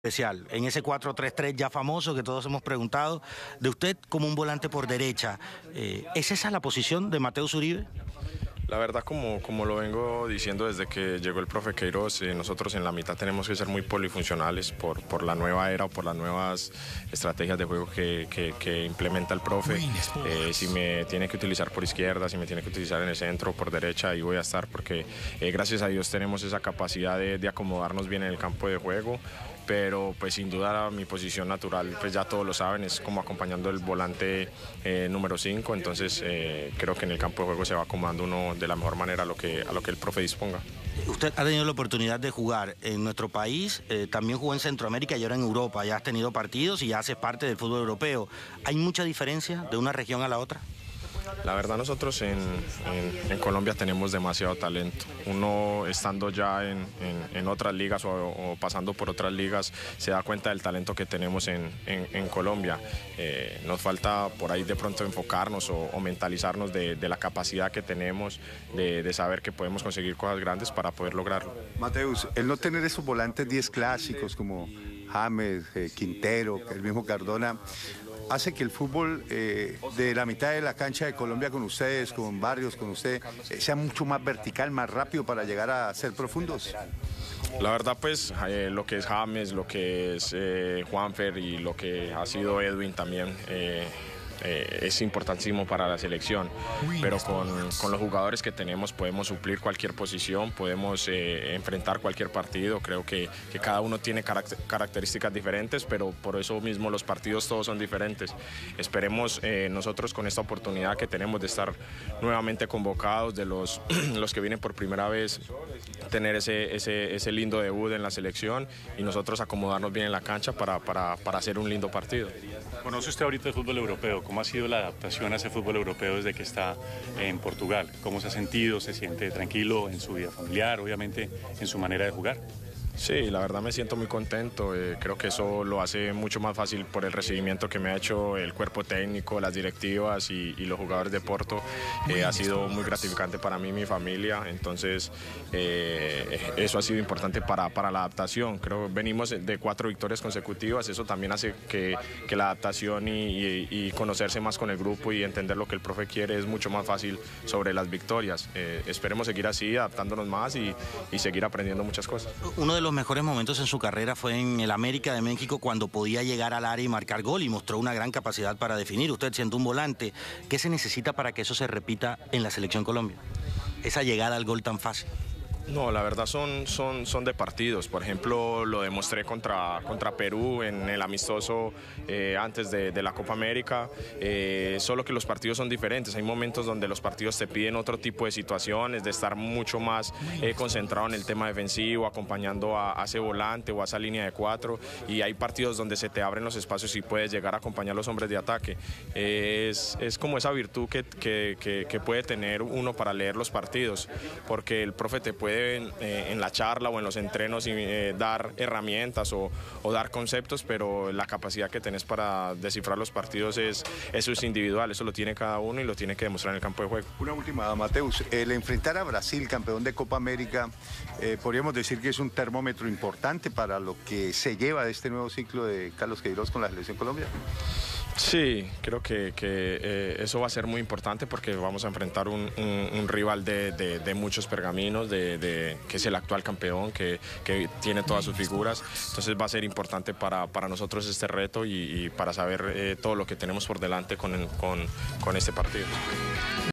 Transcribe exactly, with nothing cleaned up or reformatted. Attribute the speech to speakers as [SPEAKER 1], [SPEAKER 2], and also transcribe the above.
[SPEAKER 1] Especial, en ese cuatro tres tres ya famoso que todos hemos preguntado, de usted como un volante por derecha, eh, ¿es esa la posición de Mateus Uribe?
[SPEAKER 2] La verdad, como, como lo vengo diciendo desde que llegó el profe Queiroz, eh, nosotros en la mitad tenemos que ser muy polifuncionales por, por la nueva era o por las nuevas estrategias de juego que, que, que implementa el profe. Eh, si me tiene que utilizar por izquierda, si me tiene que utilizar en el centro o por derecha, ahí voy a estar porque eh, gracias a Dios tenemos esa capacidad de, de acomodarnos bien en el campo de juego. Pero pues sin duda mi posición natural, pues ya todos lo saben, es como acompañando el volante eh, número cinco, entonces eh, creo que en el campo de juego se va acomodando uno de la mejor manera a lo que, a lo que el profe disponga.
[SPEAKER 1] Usted ha tenido la oportunidad de jugar en nuestro país, eh, también jugó en Centroamérica y ahora en Europa, ya has tenido partidos y ya haces parte del fútbol europeo. ¿Hay mucha diferencia de una región a la otra?
[SPEAKER 2] La verdad, nosotros en, en, en Colombia tenemos demasiado talento. Uno estando ya en, en, en otras ligas o, o pasando por otras ligas se da cuenta del talento que tenemos en, en, en Colombia. Eh, nos falta por ahí de pronto enfocarnos o, o mentalizarnos de, de la capacidad que tenemos de, de saber que podemos conseguir cosas grandes para poder lograrlo.
[SPEAKER 3] Mateus, el no tener esos volantes diez clásicos como James, eh, Quintero, el mismo Cardona, hace que el fútbol eh, de la mitad de la cancha de Colombia con ustedes, con Barrios, con usted, eh, sea mucho más vertical, más rápido para llegar a ser profundos.
[SPEAKER 2] La verdad, pues eh, lo que es James, lo que es eh, Juanfer y lo que ha sido Edwin también eh, eh, es importantísimo para la selección, pero con, con los jugadores que tenemos podemos suplir cualquier posición, podemos eh, enfrentar cualquier partido. Creo que, que cada uno tiene caract características diferentes, pero por eso mismo los partidos todos son diferentes. Esperemos eh, nosotros con esta oportunidad que tenemos de estar nuevamente convocados, de los, los que vienen por primera vez, tener ese, ese, ese lindo debut en la selección y nosotros acomodarnos bien en la cancha para, para, para hacer un lindo partido.
[SPEAKER 4] ¿Conoce usted ahorita el fútbol europeo? ¿Cómo ha sido la adaptación a ese fútbol europeo desde que está en Portugal? ¿Cómo se ha sentido? ¿Se siente tranquilo en su vida familiar, obviamente en su manera de jugar?
[SPEAKER 2] Sí, la verdad me siento muy contento, eh, creo que eso lo hace mucho más fácil por el recibimiento que me ha hecho el cuerpo técnico, las directivas y, y los jugadores de Porto. Eh, ha sido muy gratificante para mí y mi familia, entonces eh, eso ha sido importante para, para la adaptación. Creo que venimos de cuatro victorias consecutivas, eso también hace que, que la adaptación y, y, y conocerse más con el grupo y entender lo que el profe quiere es mucho más fácil sobre las victorias. Eh, esperemos seguir así, adaptándonos más y, y seguir aprendiendo muchas cosas.
[SPEAKER 1] Uno de los mejores momentos en su carrera fue en el América de México cuando podía llegar al área y marcar gol y mostró una gran capacidad para definir. Usted siendo un volante, ¿qué se necesita para que eso se repita en la Selección Colombia? Esa llegada al gol tan fácil.
[SPEAKER 2] No, la verdad son, son, son de partidos. Por ejemplo, lo demostré contra, contra Perú en el amistoso eh, antes de, de la Copa América, eh, solo que los partidos son diferentes. Hay momentos donde los partidos te piden otro tipo de situaciones, de estar mucho más eh, concentrado en el tema defensivo, acompañando a, a ese volante o a esa línea de cuatro, y hay partidos donde se te abren los espacios y puedes llegar a acompañar a los hombres de ataque. Eh, es, es como esa virtud que, que, que, que puede tener uno para leer los partidos, porque el profe te puede En, eh, en la charla o en los entrenos y, eh, dar herramientas o, o dar conceptos, pero la capacidad que tenés para descifrar los partidos es, eso es individual, eso lo tiene cada uno y lo tiene que demostrar en el campo de juego.
[SPEAKER 3] Una última, Mateus, el enfrentar a Brasil, campeón de Copa América, eh, podríamos decir que es un termómetro importante para lo que se lleva de este nuevo ciclo de Carlos Queiroz con la Selección Colombia.
[SPEAKER 2] Sí, creo que, que eh, eso va a ser muy importante porque vamos a enfrentar un, un, un rival de, de, de muchos pergaminos, de, de, que es el actual campeón, que, que tiene todas sus figuras. Entonces va a ser importante para, para nosotros este reto y, y para saber eh, todo lo que tenemos por delante con, con, con este partido.